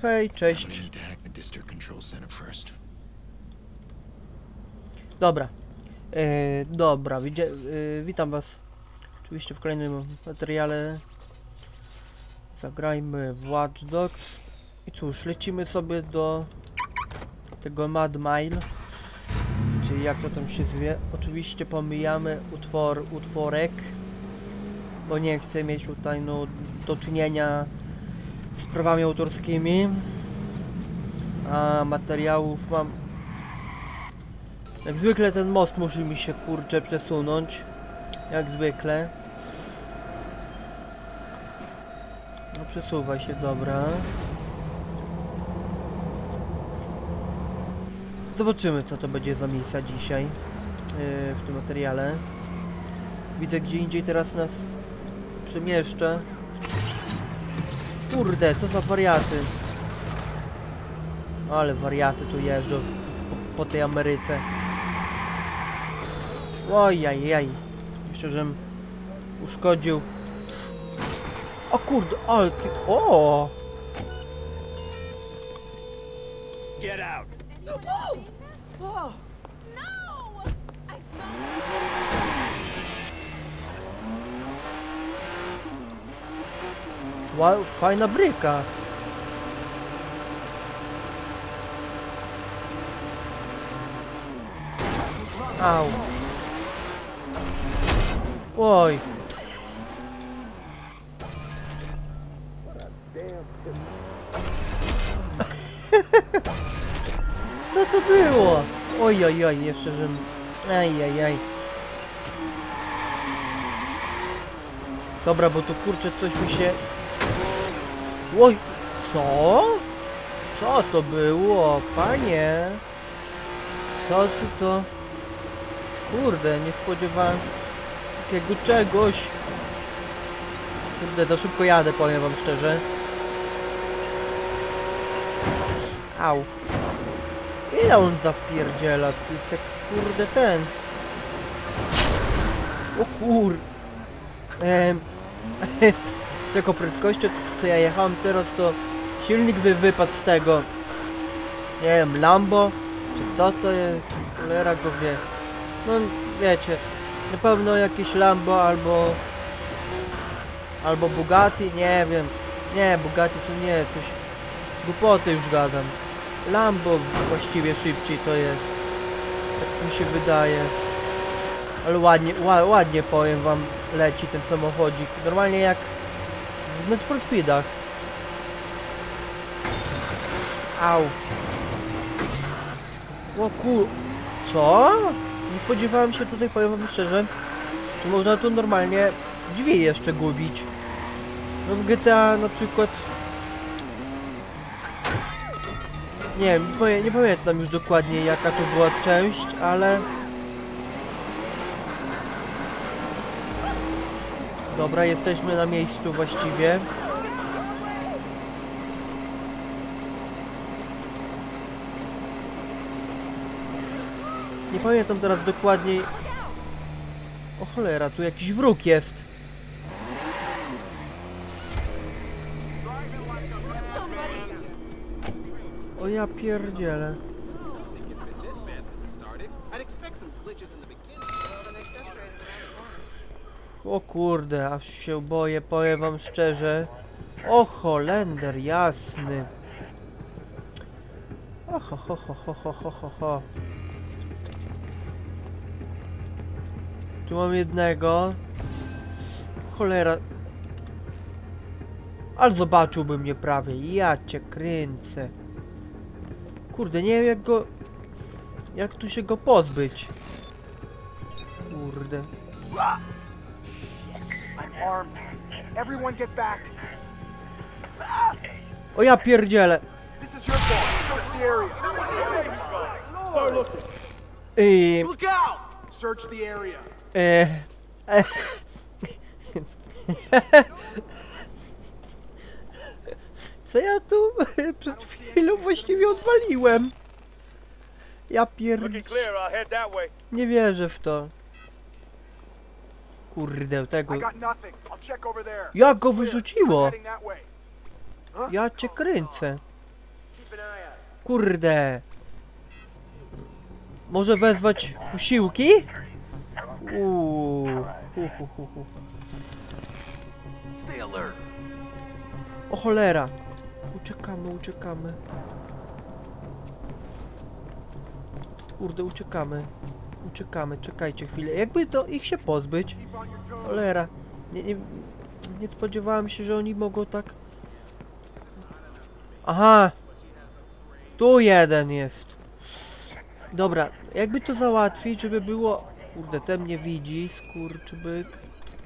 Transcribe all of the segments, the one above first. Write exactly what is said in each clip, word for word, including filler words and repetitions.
hej, cześć. Dobra. E, dobra, widzia, e, witam was oczywiście w kolejnym materiale. Zagrajmy w Watch Dogs. I cóż, lecimy sobie do tego Mad Mile, czyli jak to tam się zwie. Oczywiście pomijamy utwór, utworek, bo nie chcę mieć tutaj no, do czynienia z prawami autorskimi, a materiałów mam. Jak zwykle ten most musi mi się kurczę przesunąć, jak zwykle. No przesuwa się, dobra. Zobaczymy, co to będzie za miejsca dzisiaj yy, w tym materiale. Widzę, gdzie indziej teraz nas przemieszczę. Kurde, co za wariaty. Ale wariaty tu jeżdżą po, po tej Ameryce. Ojajaj. Jeszcze, żem uszkodził. O kurde, ale... O! Get out! Oh, no! Wow, fajna bryka. Au. Oj. Co to było? Oj, oj, oj, jeszcze żem... Aj, aj, aj. Dobra, bo tu kurczę coś mi się... Oj, co? Co to było, panie? Co ty to... Kurde, nie spodziewałem takiego czegoś. Kurde, za szybko jadę, powiem wam szczerze. Au. Ile on zapierdziela? To jest jak kurde ten. O kur... Ehm... z taką prędkością, co ja jechałem teraz, to silnik by wypadł z tego. Nie wiem, Lambo? Czy co to jest? Cholera go wie. No wiecie, na pewno jakieś Lambo albo... Albo Bugatti, nie wiem. Nie, Bugatti to nie, coś... Głupoty już gadam. Lambo właściwie szybciej to jest. Tak mi się wydaje. Ale ładnie, ła, ładnie powiem wam, leci ten samochodzik. Normalnie jak w Need for Speedach. Au. O kur... Co? Nie spodziewałem się tutaj, powiem wam szczerze, że można tu normalnie drzwi jeszcze gubić. No w G T A na przykład... Nie wiem, nie, nie pamiętam już dokładnie jaka to była część, ale... Dobra, jesteśmy na miejscu właściwie. Nie pamiętam teraz dokładniej... O cholera, tu jakiś wróg jest. O ja pierdzielę. O kurde, aż się boję, powiem wam szczerze. O Holender, jasny. O ho ho ho ho ho ho ho ho. Tu mam jednego. Cholera. Ale zobaczyłby mnie prawie. Ja cię kręcę. Kurde, nie wiem jak go... Jak tu się go pozbyć. Kurde. O ja pierdzielę. I... E... E... Co ja tu przed chwilą właściwie odwaliłem? Ja pierd... Nie wierzę w to. Kurde, tego... Jak go wyrzuciło? Ja cię kręcę. Kurde. Może wezwać posiłki? Uuu. Hu, hu, hu, hu. Stay alert. O cholera. Uciekamy, uciekamy. Kurde, uciekamy. Uciekamy, czekajcie chwilę. Jakby to ich się pozbyć? Cholera. Nie, nie, nie spodziewałem się, że oni mogą tak... Aha! Tu jeden jest. Dobra, jakby to załatwić, żeby było... Kurde, ten mnie widzi, skurczybyk.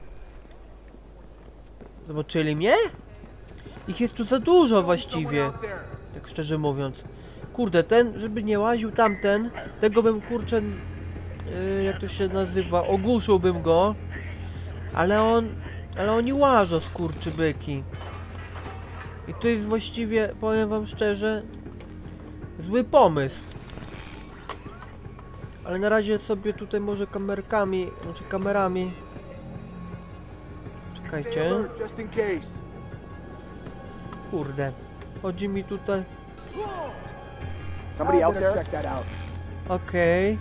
Zobaczyli mnie? Ich jest tu za dużo właściwie. Tak szczerze mówiąc. Kurde, ten, żeby nie łaził tamten, tego bym, kurczę, yy, jak to się nazywa, ogłuszyłbym go. Ale on, ale oni łażą, skurczybyki. I to jest właściwie, powiem wam szczerze, zły pomysł. Ale na razie sobie tutaj może kamerkami, znaczy kamerami. Czekajcie. Just in case. Kurde. Chodzi mi tutaj. Somebody out there? Check that out. Okej.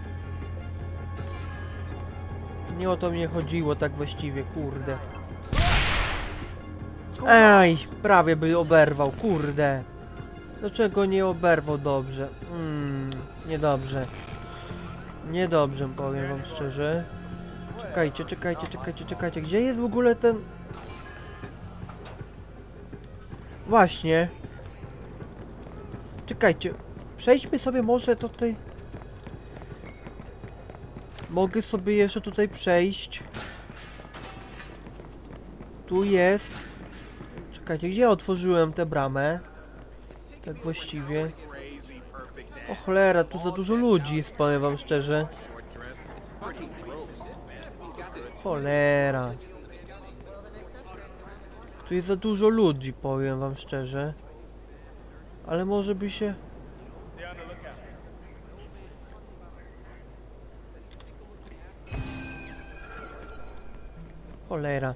Nie o to mnie chodziło tak właściwie, kurde. Ej, prawie by oberwał, kurde. Dlaczego nie oberwał dobrze? Hmm, niedobrze. Niedobrze, powiem wam szczerze. Czekajcie, czekajcie, czekajcie, czekajcie. Gdzie jest w ogóle ten... Właśnie. Czekajcie. Przejdźmy sobie może tutaj... Mogę sobie jeszcze tutaj przejść. Tu jest. Czekajcie, gdzie otworzyłem tę bramę? Tak właściwie. O cholera, tu za dużo ludzi jest, powiem wam szczerze. Cholera. Tu jest za dużo ludzi, powiem wam szczerze. Ale może by się... Cholera.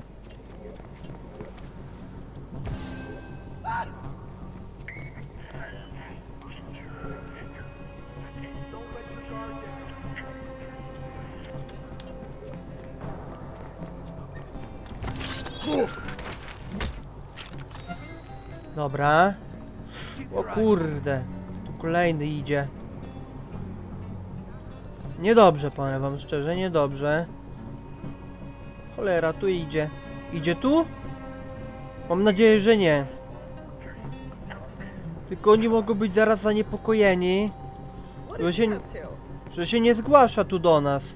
Dobra. O kurde. Tu kolejny idzie. Niedobrze, powiem wam szczerze, niedobrze. Cholera, tu idzie. Idzie tu? Mam nadzieję, że nie. Tylko oni mogą być zaraz zaniepokojeni, że się, że się nie zgłasza tu do nas.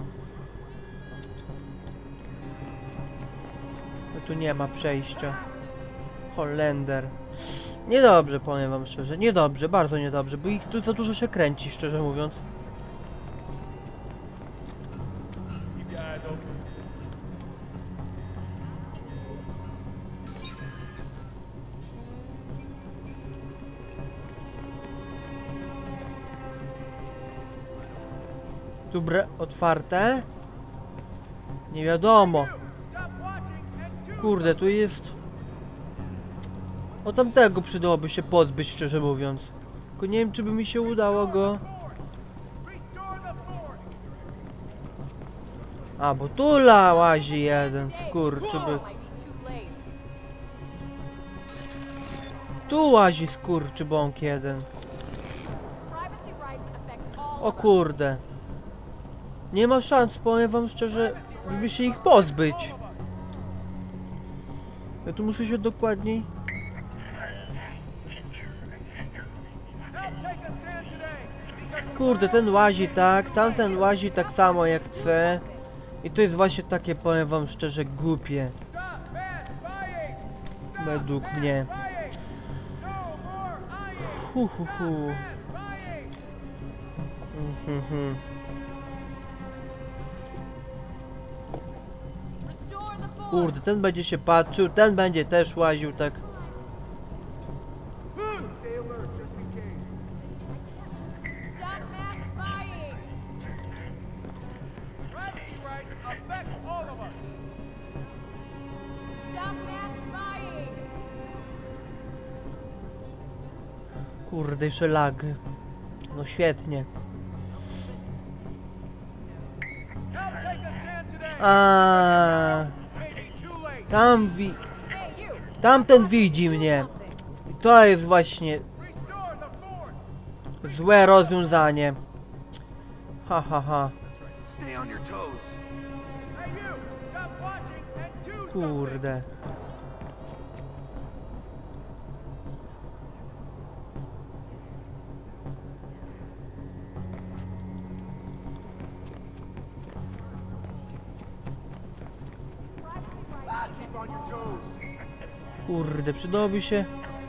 No tu nie ma przejścia. Holender. Niedobrze, powiem wam szczerze. Niedobrze, bardzo niedobrze, bo ich tu za dużo się kręci, szczerze mówiąc. Dobre, otwarte? Nie wiadomo. Kurde, tu jest... O tamtego przydałoby się pozbyć, szczerze mówiąc. Tylko nie wiem, czy by mi się udało go... A, bo tu la łazi jeden, skurczybyk. Tu łazi skurczybąk jeden. O kurde. Nie ma szans, powiem wam szczerze, żeby się ich pozbyć. Ja tu muszę się dokładniej... Kurde, ten łazi tak, tamten łazi tak samo jak chce. I to jest właśnie takie, powiem wam szczerze, głupie. Według mnie. Hu, hu, hu. Mm, hmm. Kurde, ten będzie się patrzył, ten będzie też łaził tak. Kurde, jeszcze lag. No świetnie. A, tam wi... Tamten widzi mnie. I to jest właśnie złe rozwiązanie. Ha ha ha. Stay on your toes. Kurde. Keep on your toes. Kurde, przydałoby się.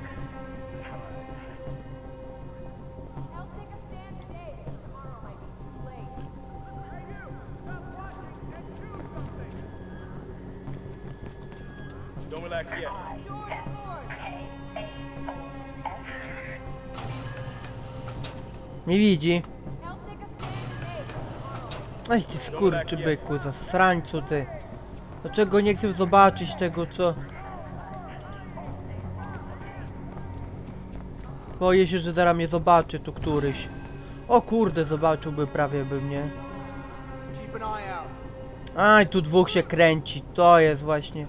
Don't relax yet. Nie widzi. Ej ty skurczy byku, zasrańcu ty. Dlaczego nie chcę zobaczyć tego, co... Boję się, że zaraz mnie zobaczy tu któryś. O kurde, zobaczyłby prawie by mnie. Keep an eye out. Aj, tu dwóch się kręci, to jest właśnie.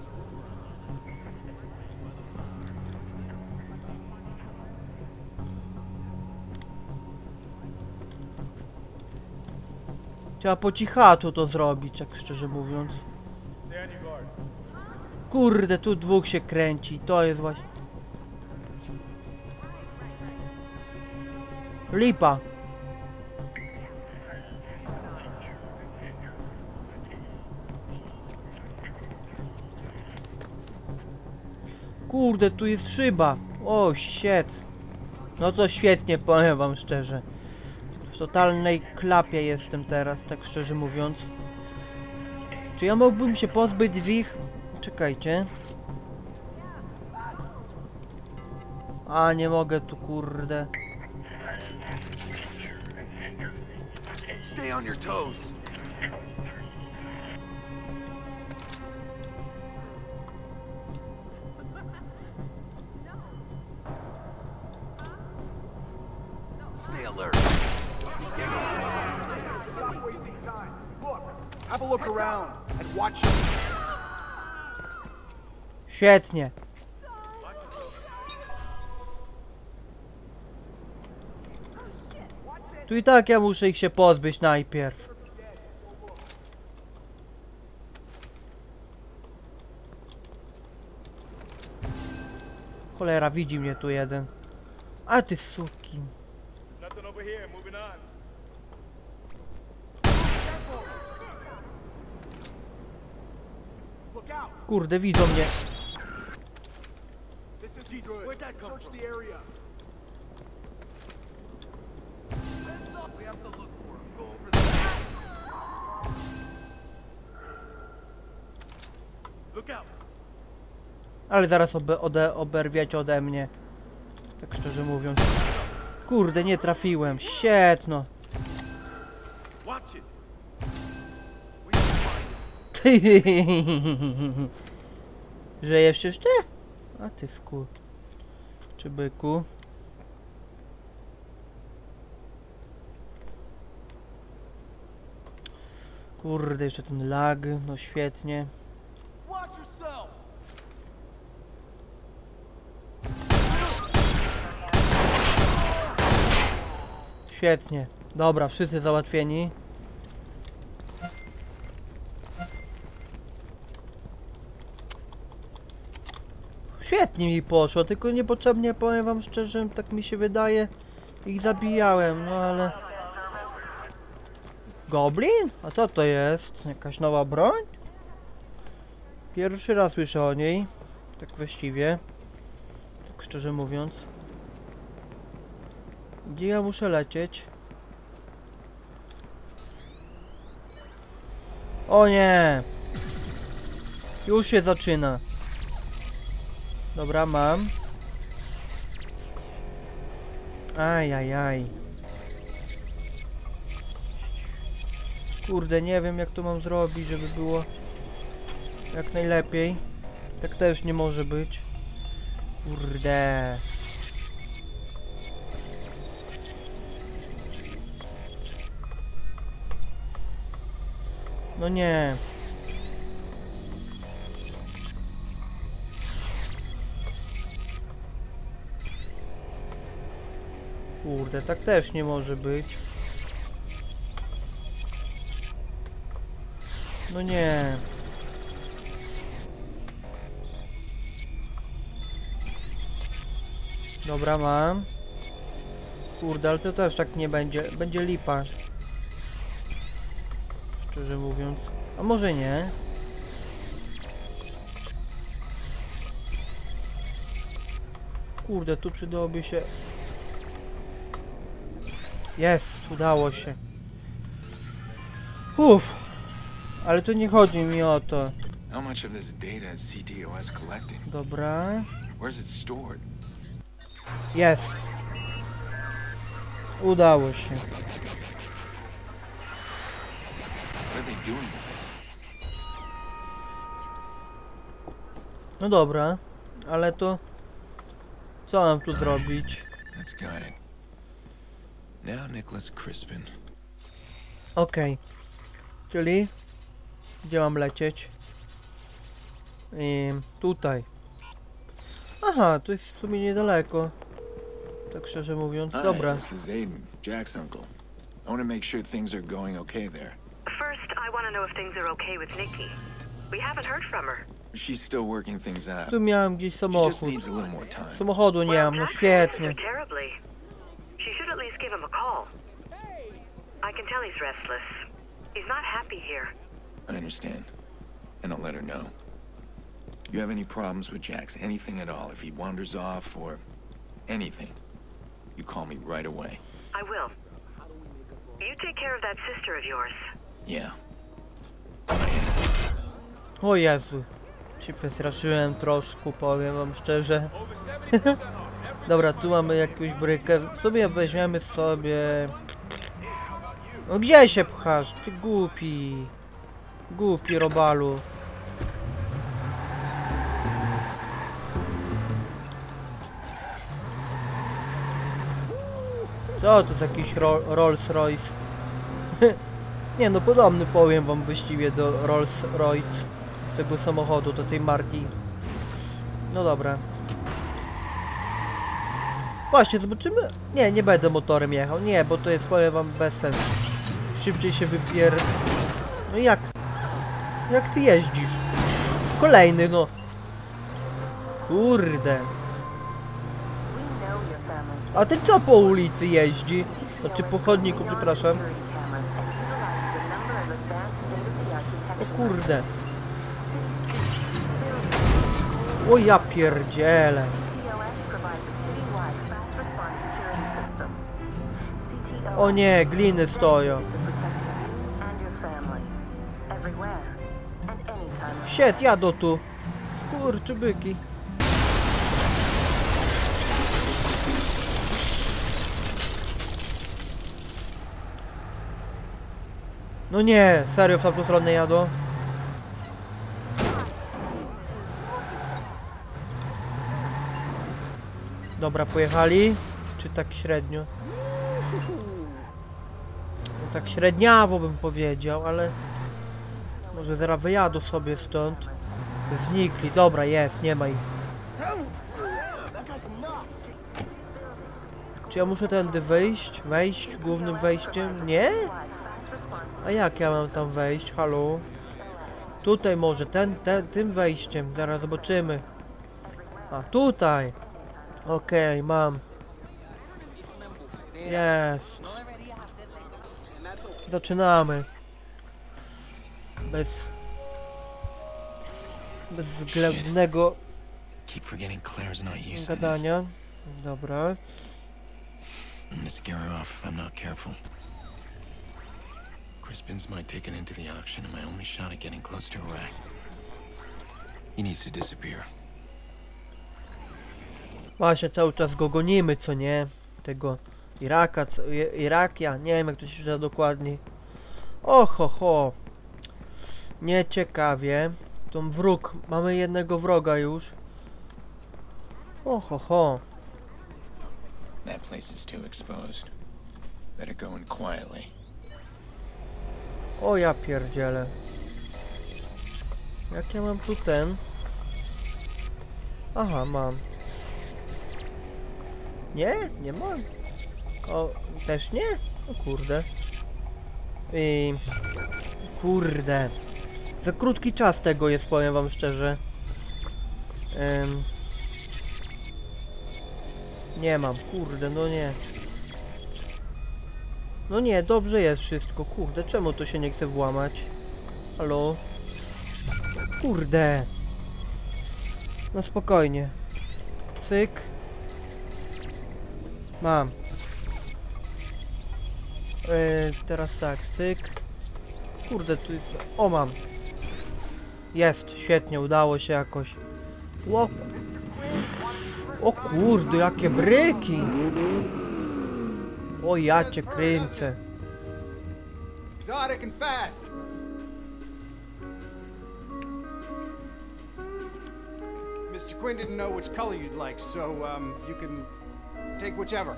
Trzeba po cichaczu to zrobić, tak szczerze mówiąc. Stay on your guard. Kurde, tu dwóch się kręci, to jest właśnie. Lipa. Kurde, tu jest szyba. O, shit. No to świetnie, powiem wam szczerze. W totalnej klapie jestem teraz, tak szczerze mówiąc. Czy ja mógłbym się pozbyć z ich... Czekajcie. A, nie mogę tu, kurde. Stay on your toes. Stay alert. Stop wasting time. Look. Have a look around and watch. Świetnie. Tu i tak ja muszę ich się pozbyć najpierw. Cholera, widzi mnie tu jeden. A ty sukin. Nothing over here. Moving on. Look out. Kurde, widzą mnie. This is good. Where'd that come from? Search the area. We have to look for him. Go over there. Look out. Ale zaraz obe, ode, oberwiecie ode mnie. Tak szczerze mówiąc. Kurde, nie trafiłem. Sietno. Watch it. We need to find him. Żyjesz jeszcze? A ty skur... Czy byku? Kurde, jeszcze ten lag. No świetnie. Watch yourself. Świetnie. Dobra, wszyscy załatwieni. Świetnie mi poszło, tylko niepotrzebnie, powiem wam szczerze, tak mi się wydaje, ich zabijałem, no ale... Goblin? A co to jest? Jakaś nowa broń? Pierwszy raz słyszę o niej, tak właściwie, tak szczerze mówiąc. Gdzie ja muszę lecieć? O nie! Już się zaczyna. Dobra, mam. Ajajaj. Kurde, nie wiem jak to mam zrobić, żeby było jak najlepiej. Tak też nie może być. Kurde. No nie. Kurde, tak też nie może być. No nie. Dobra, mam. Kurde, ale to też tak nie będzie. Będzie lipa. Szczerze mówiąc. A może nie? Kurde, tu przydałoby się... Jest, udało się. Uff. Ale tu nie chodzi mi o to. How much of this data is C T O S collecting? Dobra. Where's it stored? Jest. Udało się. What are they doing with this? No dobra. Ale to... Co mam tu zrobić? That's got it. Now Nicholas Crispin. Okej. Okay. Czyli... Gdzie mam lecieć? I tutaj. Aha, to jest w sumie niedaleko. Tak szczerze mówiąc. Hi, Dobra. this is Aiden, Jack's uncle. I want to make sure things are going okay there. First, I want to know if things are okay with Nikki. We haven't heard from her. She's still working things out. Tu miałem gdzieś She just samochód. needs a little more time. Samochodu nie mam, no Jack misses świetnie. her terribly. She should at least give him a call. I can tell he's restless. He's not happy here. I understand. And I'll let her know. You have any problems with Jax, anything at all, if he wanders off or anything, you call me right away. I will. You take care of that sister of yours. Yeah. O Jezu. Się przestraszyłem troszkę, powiem wam szczerze. Dobra, tu mamy jakąś brykę. W sumie weźmiemy sobie... No gdzie się pchasz? Ty głupi. Głupi robalu. Co to jest jakiś ro Rolls Royce? Nie no, podobny powiem wam właściwie do Rolls Royce. Tego samochodu, do tej marki. No dobra. Właśnie, zobaczymy. Nie, nie będę motorem jechał. Nie, bo to jest, powiem wam, bez sensu. Szybciej się wypier... No jak? Jak ty jeździsz? Kolejny, no. Kurde. A ty co po ulicy jeździ? Znaczy po chodniku, przepraszam. O kurde. O ja pierdzielę. O nie, gliny stoją. Shit, jadą tu. Skurczybyki. No nie, serio w tamtą stronę jadą? Dobra, pojechali? Czy tak średnio? No tak średniawo bym powiedział, ale... Może zaraz wyjadą sobie stąd. Znikli, dobra, jest, nie ma ich. Czy ja muszę tędy wyjść? Wejść głównym wejściem? Nie? A jak ja mam tam wejść? Halo? Tutaj może, ten, ten, tym wejściem. Zaraz zobaczymy. A, tutaj. Okej, okay, mam. Jest. Zaczynamy. Bez... Bezwzględnego Keep forgetting Claire's not used to this. gadania. Dobra. I'm gonna scare her off if I'm not careful. Crispin's my ticket into the auction and my only shot at getting close to Iraq. He needs to disappear. Właśnie cały czas go gonimy, co nie? Tego Iraka, co, Irakia, nie wiem jak to się czyta dokładnie. Oho, ho. Nieciekawie. Tą wróg, mamy jednego wroga już. Oho, ho. That place is too exposed. Better go in quietly. O ja pierdzielę. Jak ja mam tu ten? Aha, mam. Nie? Nie mam. O, też nie? O kurde. I... Kurde. Za krótki czas tego jest, powiem wam szczerze. Ym... Nie mam, kurde, no nie. No nie, dobrze jest wszystko, kurde, czemu to się nie chce włamać? Halo? Kurde. No spokojnie. Cyk. Mam. Yy, teraz tak, cyk. Kurde, tu jest... O, mam. Jest, świetnie, udało się jakoś. O, o kurde, jakie bryki. O, ja cię kręcę. Exotic and fast. Mister Quinn didn't know which color you'd like, so um, you can take whichever.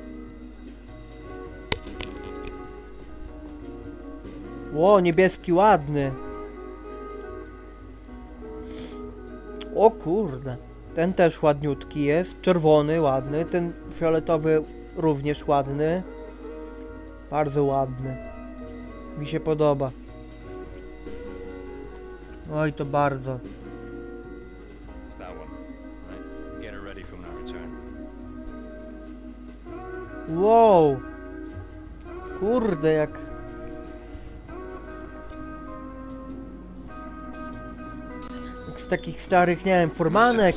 Ło, niebieski ładny. O kurde. Ten też ładniutki jest. Czerwony ładny. Ten fioletowy również ładny. Bardzo ładny. Mi się podoba. Oj, to bardzo. Wow. Kurde, jak... jak z takich starych, nie wiem, furmanek.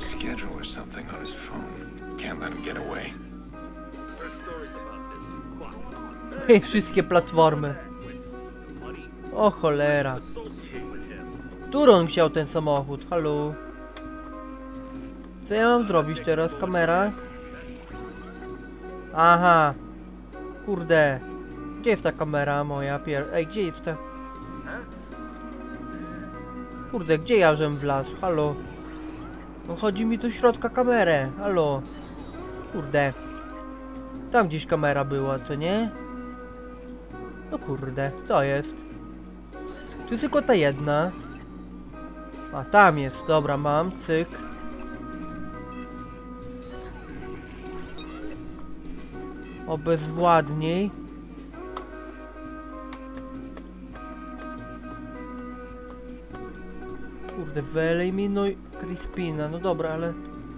I wszystkie platformy. O cholera. Który on chciał ten samochód? Halo? Co ja mam zrobić teraz? Kamera? Aha. Kurde. Gdzie jest ta kamera moja? Pier... Ej, gdzie jest ta... Kurde, gdzie ja żem wlazł? Halo? No chodzi mi do środka kamerę. Halo? Kurde. Tam gdzieś kamera była, co nie? No kurde, co jest? Tu jest tylko ta jedna. A, tam jest. Dobra, mam. Cyk. Obezwładnij. Kurde, wyeliminuj Crispina. No dobra, ale...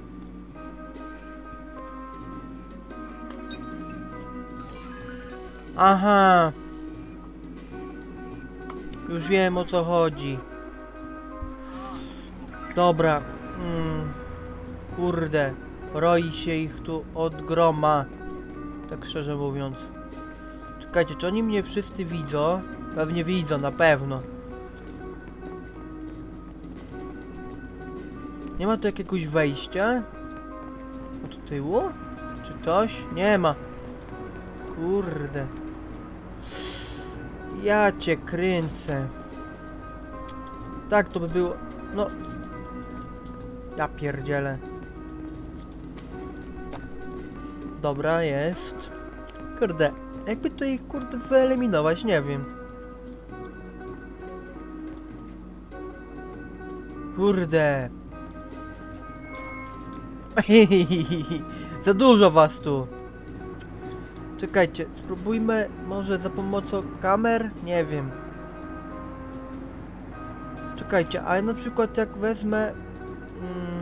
Aha. Już wiem, o co chodzi. Dobra. Hmm. Kurde. Roi się ich tu od groma. Tak szczerze mówiąc. Czekajcie, czy oni mnie wszyscy widzą? Pewnie widzą, na pewno. Nie ma tu jakiegoś wejścia? Od tyłu? Czy coś? Nie ma. Kurde. Ja cię kręcę. Tak to by było. No. Ja pierdzielę. Dobra, jest. Kurde. Jakby to ich kurde wyeliminować, nie wiem. Kurde. Za dużo was tu. Czekajcie, spróbujmy może za pomocą kamer? Nie wiem. Czekajcie, a na przykład jak wezmę... Mm,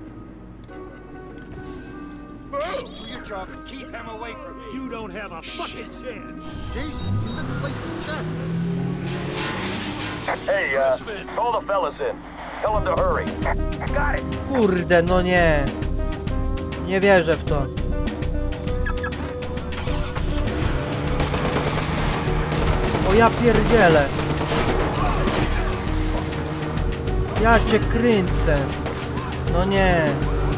Keep him away from me. You don't have a fucking chance. Jason, you said the place was checked. Hey, uh, call the fellas in. Tell them to hurry. Got it. kurde, no nie. Nie wierzę w to. O ja pierdzielę. Ja cię kręcę. No nie.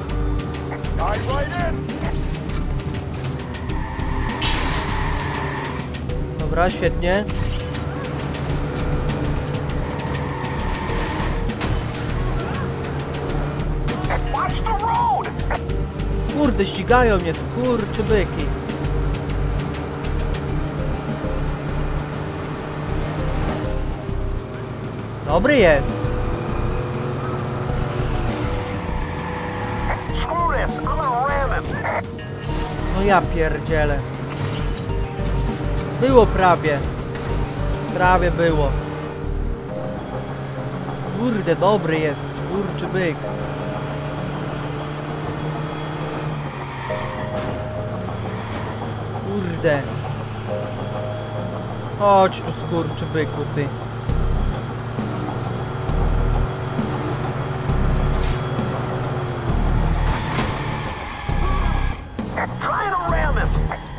Dobra, świetnie. Kurde, ścigają mnie, skurczybyki. Dobry jest. No ja pierdzielę. Było prawie. Prawie było. Kurde, dobry jest. Skurczybyk. Kurde. Chodź tu, skurczybyku, ty. Trying to ram him.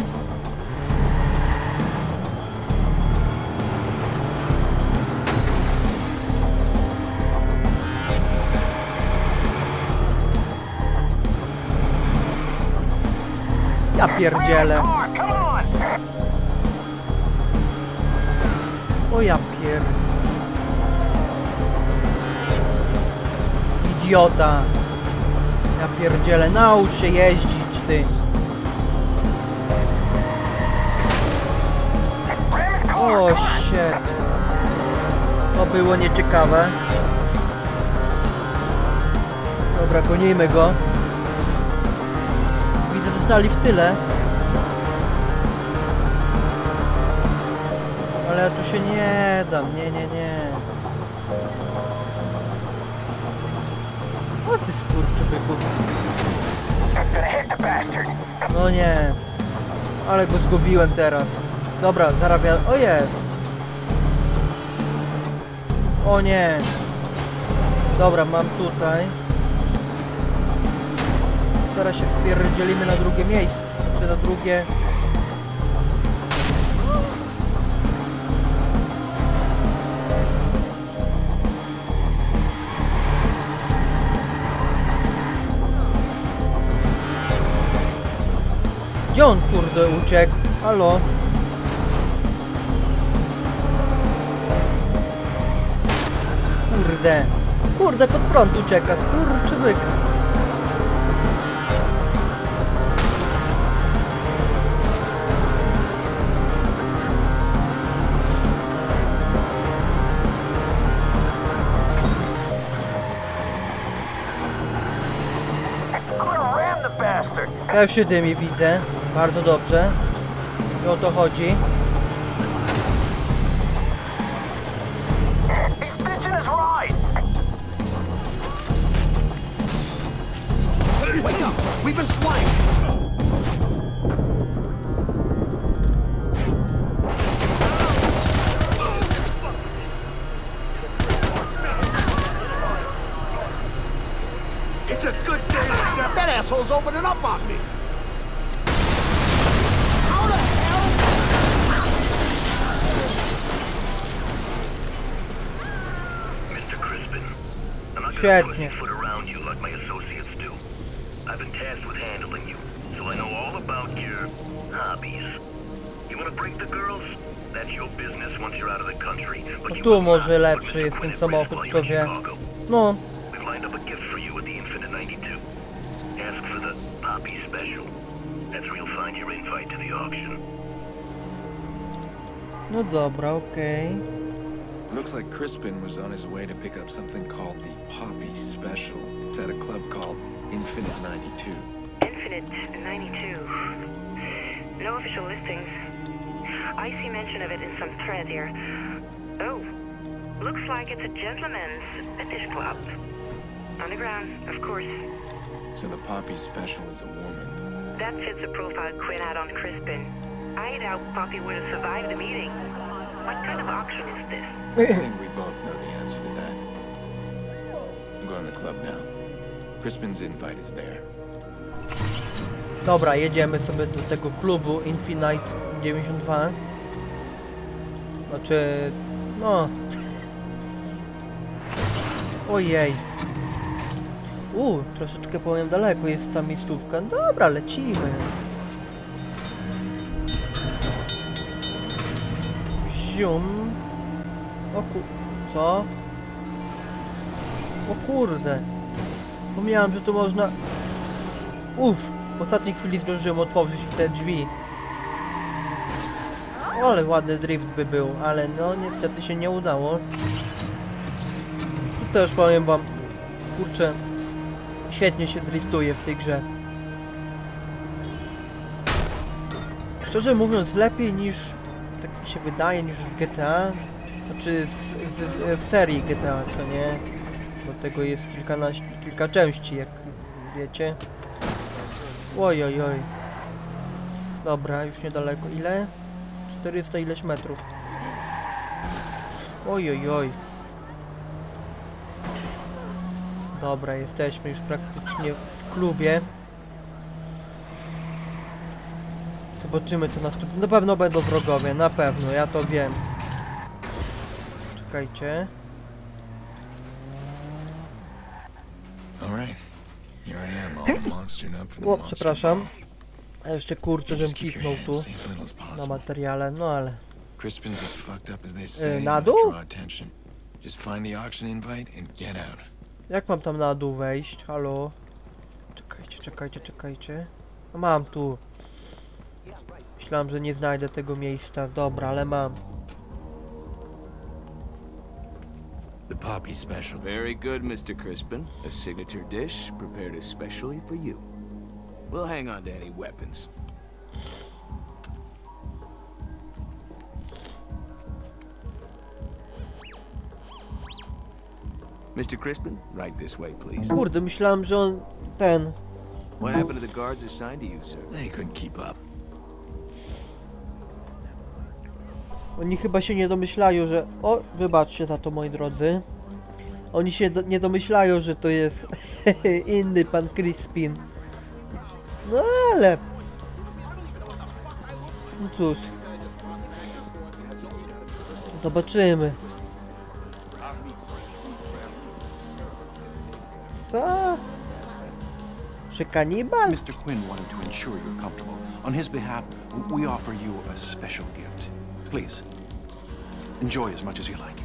Ja pierdzielę. Car, come on. O ja pier... Idiota. Ja pierdzielę, naucz się jeździć, ty. O shit. To było nieciekawe. Dobra, gonimy go. Widzę, zostali w tyle. Ale ja tu się nie dam, nie, nie, nie. O ty skurczybyku. No nie. Ale go zgubiłem teraz. Dobra, zarabia... O jest. O nie. Dobra, mam tutaj. Teraz się wpierdzielimy na drugie miejsce. Czy na drugie... Gdzie on, kurde, uciekł? Halo? Kurde. Kurde, pod prąd ucieka, skurczybyk. Ja już się dymi widzę. Bardzo dobrze. I o to chodzi. Wake up! We've been flying! It's a good day! That asshole's opening up on me! How the hell? Mister Crispin, I'm not gonna Świetnie. push my foot around you like my associates do. I've been tasked with handling you, so I know all about your hobbies. You wanna break the girls? That's your business once you're out of the country. But you Tu will może not lepszy put jest Mister ten Quinn samochód, at risk kto while you're wie. in Chicago. No. We've lined up a gift for you at the Infinite ninety-two. Ask for the Poppy Special. That's where you'll find your invite to the auction. No dobra, okej. Looks like Crispin was on his way to pick up something called the Poppy Special. It's at a club called Infinite ninety-two. Infinite ninety-two. No official listings. I see mention of it in some thread here. Oh, looks like it's a gentleman's fetish club. Underground, of course. So the Poppy Special is a woman. That fits the profile Quinn had on Crispin. I doubt Poppy would have survived the meeting. What kind of auction is this? I think we both know the answer to that. I'm going to the club now. Crispin's invite is there. Dobra, jedziemy sobie do tego klubu Infinite dziewięćdziesiąt dwa. Znaczy... no... Ojej. U, troszeczkę powiem daleko jest ta miejscówka. Dobra, lecimy. Zium. O ku... co? O kurde. Pomniałem, że tu można... Uff, w ostatniej chwili zdążyłem otworzyć te drzwi. Ale ładny drift by był, ale no niestety się nie udało. Tu też powiem wam, kurczę, świetnie się driftuje w tej grze. Szczerze mówiąc, lepiej niż, tak mi się wydaje, niż w G T A. Znaczy w, w, w serii G T A, co nie? Bo tego jest kilkanaście, kilka części, jak wiecie. Oj, oj, oj. Dobra, już niedaleko. Ile? czterysta ileś metrów. Oj, oj, oj. Dobra, jesteśmy już praktycznie w klubie. Zobaczymy, co nas tu... Na pewno będą wrogowie, na pewno, ja to wiem. Czekajcie. O, przepraszam. A jeszcze kurczę, żebym kliknął tu na materiale, no ale... Yy, na dół? Jak mam tam na dół wejść? Halo? Czekajcie, czekajcie, czekajcie. No mam tu. Myślałem, że nie znajdę tego miejsca. Dobra, ale mam. The Poppy special. Very good, mister Crispin. A signature dish prepared especially for you. We'll hang on to any weapons. mister Crispin, right this way, please. Kurde, myślałem, że on ten. What happened to the guards assigned to you, sir? They couldn't keep up. Oni chyba się nie domyślają, że... O, wybaczcie za to, moi drodzy. Oni się do... nie domyślają, że to jest inny pan Crispin. No ale... No cóż. Zobaczymy. Co? Że kanibal? mister Quinn wanted to ensure you're comfortable. On his behalf, we offer you a special gift. Please, enjoy as much as you like.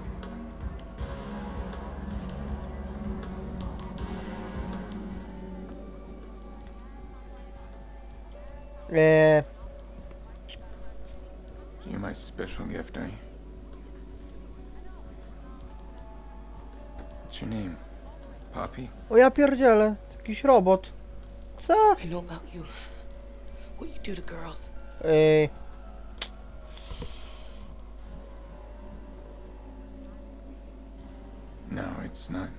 Eee... So you're my special gift, are you? What's your name? Poppy? O ja pierdzielę, jakiś robot. Co? I know about you. What you do to girls. Eee... No, it's not.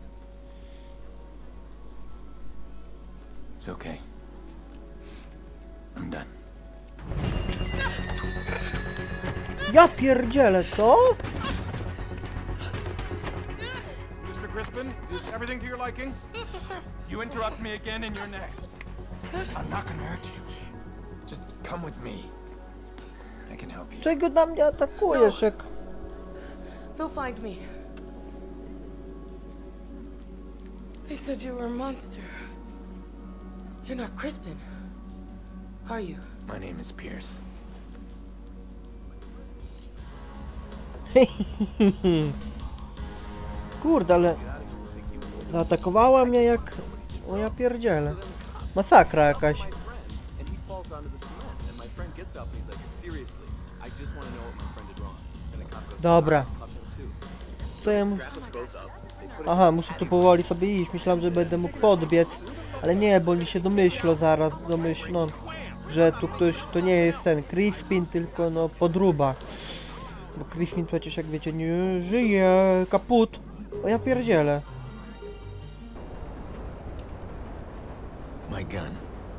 It's okay. I'm done. Ja pierdzielę, co? mister Crispin, is everything to your liking? You interrupt me again and you're next. I'm not gonna hurt you. Just come with me. I can help you. Czego na mnie atakujesz, jak... They'll find me. They said you were a monster. You're not Crispin, are you? My name is Pierce. Kurde, ale... Zaatakowała mnie jak... O ja pierdzielę. Masakra jakaś. Dobra. Co ja mu... Aha, muszę tu powoli sobie iść. Myślałem, że będę mógł podbiec. Ale nie, bo oni się domyślą zaraz. Domyślą, że tu ktoś... To nie jest ten Crispin, tylko no podruba. Bo Crispin przecież, jak wiecie, nie żyje. Kaput. O ja pierdzielę. My gun.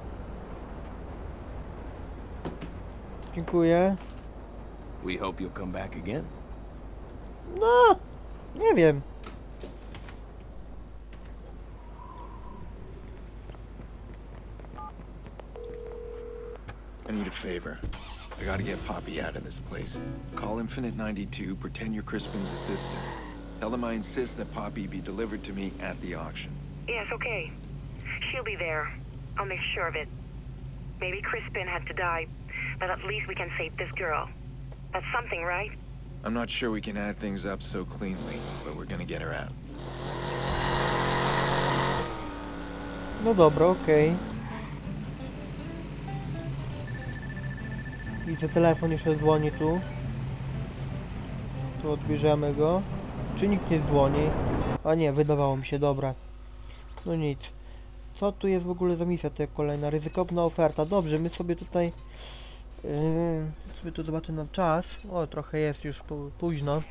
Dziękuję. We hope you'll come back again. No, nie wiem. I need a favor. I gotta get Poppy out of this place. Call Infinite ninety-two, pretend you're Crispin's assistant. Tell them I insist that Poppy be delivered to me at the auction. Yes, okay. She'll be there. I'll make sure of it. Maybe Crispin had to die, but at least we can save this girl. That's something, right? I'm not sure we can add things up so cleanly, but we're gonna get her out. No dobra, okej. Widzę, telefon jeszcze dzwoni tu. Tu odbierzemy go. Czy nikt nie dzwoni? A nie, wydawało mi się, dobra. No nic. Co tu jest w ogóle za misja? To kolejna ryzykowna oferta. Dobrze, my sobie tutaj Yy, sobie tu zobaczę na czas. O, trochę jest już późno.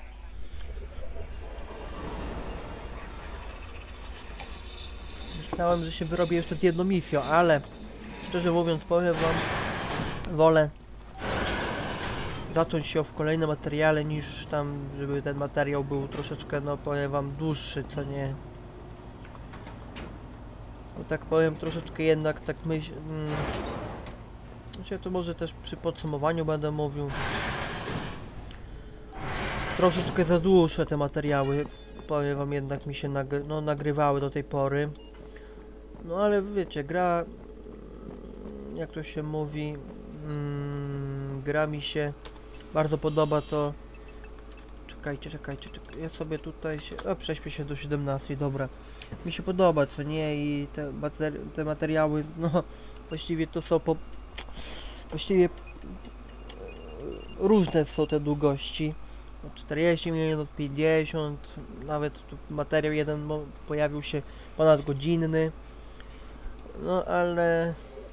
Myślałem, że się wyrobię jeszcze z jedną misją, ale szczerze mówiąc powiem wam, wolę zacząć się w kolejnym materiale niż tam, żeby ten materiał był troszeczkę, no powiem wam, dłuższy, co nie. Bo tak powiem, troszeczkę jednak tak myśl... Hmm, znaczy, to może też przy podsumowaniu będę mówił. Troszeczkę za dłuższe te materiały, powiem wam, jednak mi się nagry no, nagrywały do tej pory. No ale wiecie, gra, jak to się mówi, mm, gra mi się bardzo podoba, to... Czekajcie, czekajcie, czekajcie, ja sobie tutaj się... O, prześpię się do siedemnastki, dobra. Mi się podoba, co nie, i te, materi te materiały, no, właściwie to są po... Właściwie różne są te długości. czterdzieści minut, pięćdziesiąt, nawet tu materiał jeden pojawił się ponad godzinny. No ale...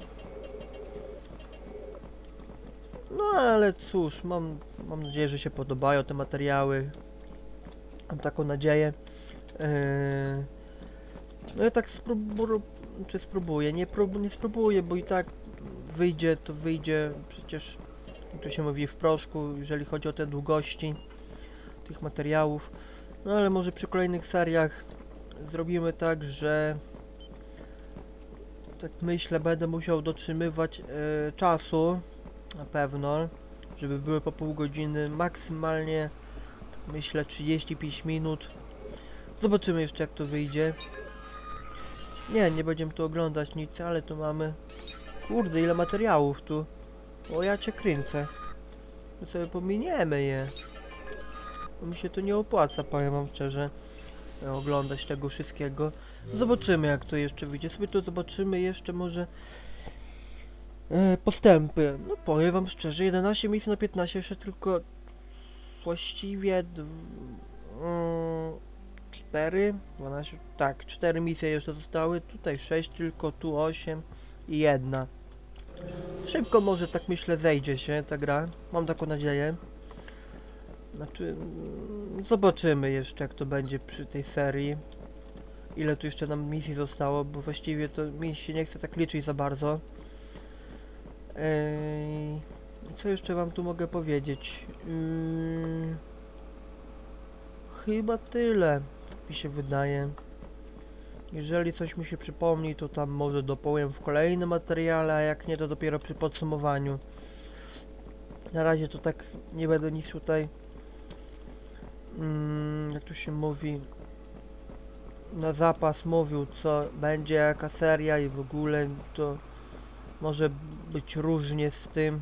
No ale cóż, mam, mam nadzieję, że się podobają te materiały. Mam taką nadzieję. Yy... No ja tak spróbuję, czy spróbuję, nie, prób nie spróbuję, bo i tak wyjdzie, to wyjdzie przecież, jak to się mówi, w proszku, jeżeli chodzi o te długości tych materiałów. No ale może przy kolejnych seriach zrobimy tak, że tak myślę, będę musiał dotrzymywać e, czasu na pewno, żeby były po pół godziny, maksymalnie tak myślę trzydzieści pięć minut. Zobaczymy jeszcze, jak to wyjdzie. Nie, nie będziemy tu oglądać nic, ale tu mamy... Kurde, ile materiałów tu. O, ja cię kręcę. My sobie pominiemy je. Bo mi się to nie opłaca, powiem wam szczerze, oglądać tego wszystkiego. Zobaczymy, jak to jeszcze wyjdzie. Sobie to zobaczymy jeszcze może e, postępy. No powiem wam szczerze, jedenaście misji na piętnaście, jeszcze tylko właściwie cztery, dwanaście, tak, cztery misje jeszcze zostały. Tutaj sześć tylko, tu osiem i jedna. Szybko może, tak myślę, zejdzie się ta gra. Mam taką nadzieję. Znaczy, zobaczymy jeszcze, jak to będzie przy tej serii. Ile tu jeszcze nam misji zostało, bo właściwie to mi się nie chce tak liczyć za bardzo. Eee, co jeszcze wam tu mogę powiedzieć? Eee, chyba tyle, tak mi się wydaje. Jeżeli coś mi się przypomni, to tam może dopowiem w kolejnym materiale, a jak nie, to dopiero przy podsumowaniu. Na razie to tak nie będę nic tutaj, mm, jak to się mówi, na zapas mówił, co będzie, jaka seria i w ogóle to może być różnie z tym.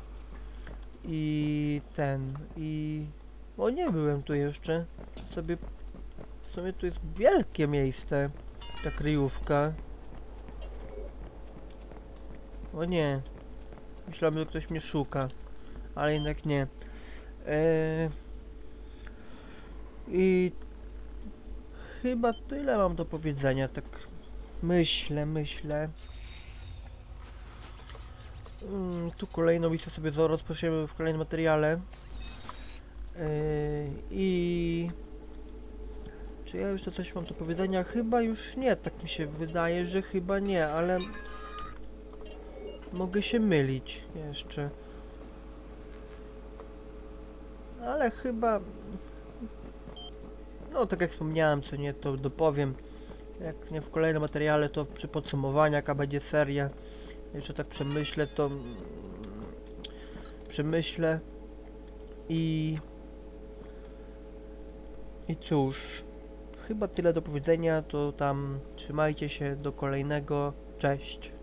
I ten, i... O, nie byłem tu jeszcze. Sobie... W sumie tu jest wielkie miejsce. Ta kryjówka. O nie. Myślałem, że ktoś mnie szuka. Ale jednak nie. Eee... I... Chyba tyle mam do powiedzenia, tak myślę, myślę. Mm, tu kolejną misję sobie rozpoczniemy w kolejnym materiale. Yy, I... Czy ja jeszcze coś mam do powiedzenia? Chyba już nie, tak mi się wydaje, że chyba nie, ale... Mogę się mylić jeszcze. Ale chyba... No, tak jak wspomniałem, co nie, to dopowiem. Jak nie w kolejnym materiale, to przy podsumowaniu, jaka będzie seria. Jeszcze tak przemyślę, to... Przemyślę. I... I cóż... Chyba tyle do powiedzenia, to tam trzymajcie się do kolejnego. Cześć.